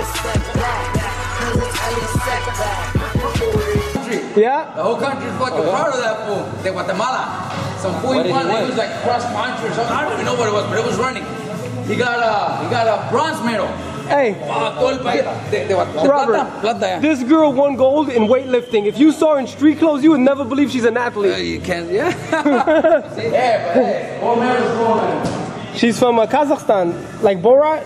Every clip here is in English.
Yeah? The whole country is fucking proud of that fool. De Guatemala. Some fool he won. He was like cross country or something. I don't even know what it was, but it was running. He got a bronze medal. Hey, Robert, this girl won gold in weightlifting. If you saw her in street clothes, you would never believe she's an athlete. You can't, yeah. But hey, old man is woman. She's from Kazakhstan, like Borat.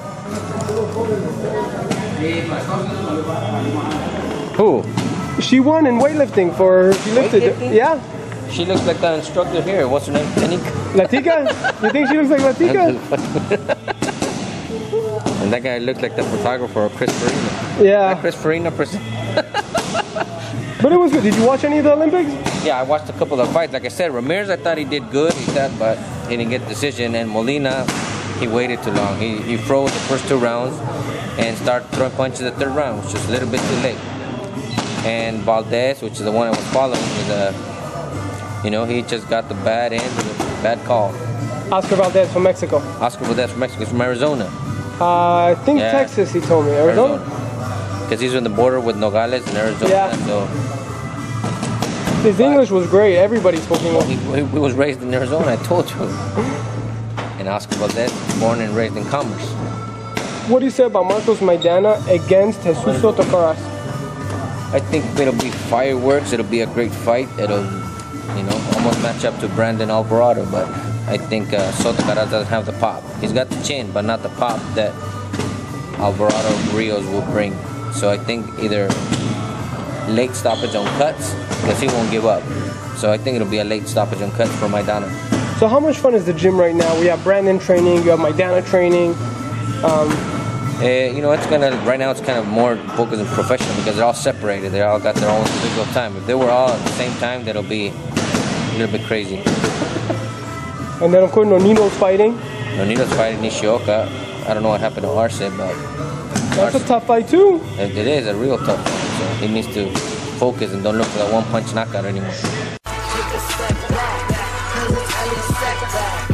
Who? She won in weightlifting she lifted. Weightlifting? Yeah. She looks like that instructor here. What's her name? Latika? You think she looks like Latika? And that guy looks like the photographer, Chris Farina. Yeah. Chris Farina person. But it was good. Did you watch any of the Olympics? Yeah, I watched a couple of fights. Like I said, Ramirez, I thought he did good. But he didn't get the decision. And Molina, he waited too long. He froze the first 2 rounds and started throwing punches the 3rd round, which was a little bit too late. And Valdez, which is the one I was following, he just got the bad end of the bad call. Oscar Valdez from Mexico. Oscar Valdez from Mexico. He's from Arizona. I think Texas, he told me. Arizona? Because he's on the border with Nogales and Arizona. Yeah. So his English was great. Everybody spoke English. He was raised in Arizona, I told you. And Oscar Valdez, born and raised in Commerce. What do you say about Marcos Maidana against Jesus Soto Karass? I think it'll be fireworks. It'll be a great fight. It'll, almost match up to Brandon Alvarado. But I think Soto Karass doesn't have the pop. He's got the chin, but not the pop that Alvarado Rios will bring. So I think either late stoppage on cuts, because he won't give up. So I think it'll be a late stoppage on cuts for Maidana. So how much fun is the gym right now? We have Brandon training, you have Maidana training. Right now it's kind of more focused on professional because they're all separated. They all got their own individual time. If they were all at the same time, that'll be a little bit crazy. And then of course Nonino's fighting. Nonino's fighting Nishioka. I don't know what happened to Arce, but that's a tough fight too. It is a real tough fight. So he needs to focus and don't look for that one punch knockout anymore.